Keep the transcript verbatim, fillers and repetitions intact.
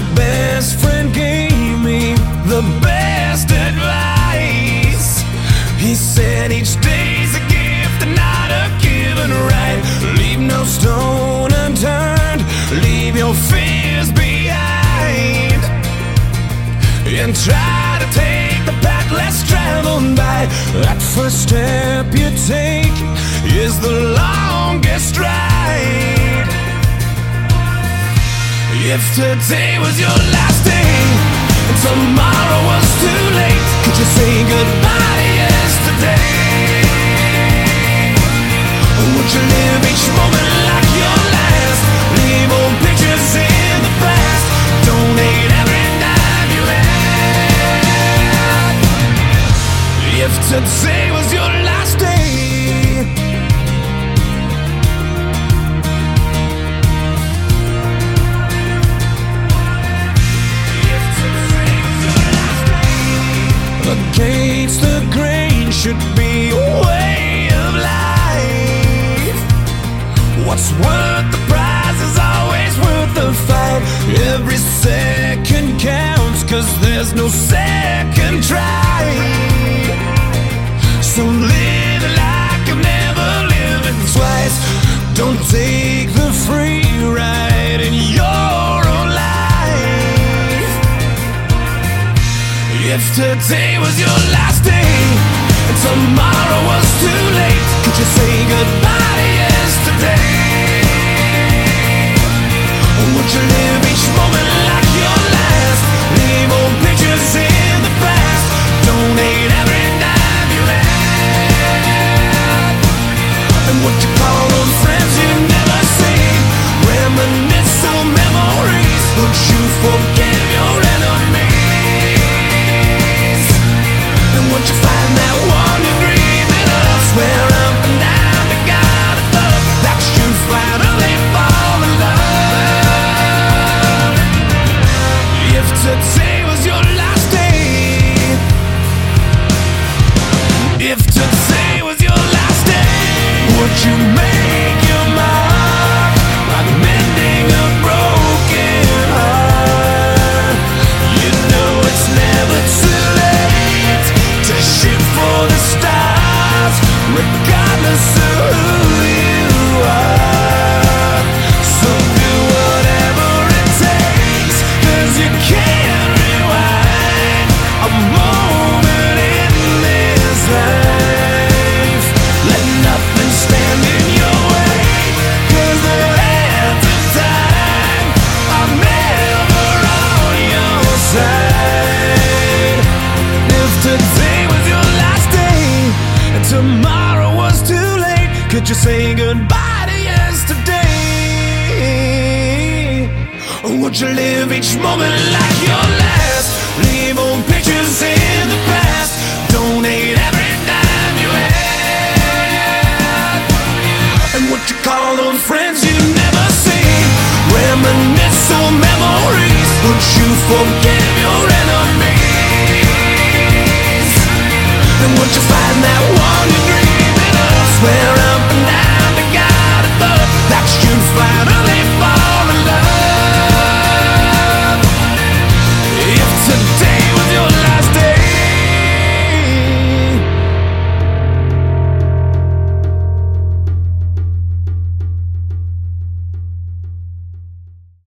best friend gave me the best advice. He said each day's a gift and not a given right. Leave no stone unturned, leave your fears behind, and try to take the path less traveled by. That first step you take is the longest ride. If today was your last day and tomorrow was too late, could you say goodbye to yesterday? Would you live each moment like your last? Leave old pictures in the past, donate every dime you had. If today was your last day, against the grain should be a way of life. What's worth the prize is always worth the fight. Every second counts, cause there's no second try. So live like you've never lived twice. Don't take the free ride in your own life. If today was your last day and tomorrow was too late, could you say goodbye to yesterday? Would you live each moment like your last? Leave old pictures in the past, donate every dime you had. And would you call those friends you never seen? Reminisce on memories. Would you forgive your enemies? And would you find that one you're dreaming of? Swear up and down to God above that you'd finally fall in love. If today was your last day, if today was your last day, would you make your mark like mending a broken heart? You know it's never too late to shoot for the stars, regardless of who you are. So do whatever it takes, cause you can't rewind a moment in this life. Let nothing stand in your way, cause the hands of time are never on your side. If today was your last day and tomorrow was too late, could you say goodbye to yesterday? Or would you live each moment like your last? Leave old pictures in the past, donate every dime you had. And would you call those friends you never seen? Reminisce on memories. Would you forgive your enemies? And would you find that one you're dreaming of? Swear up and down to God above that you'd finally fall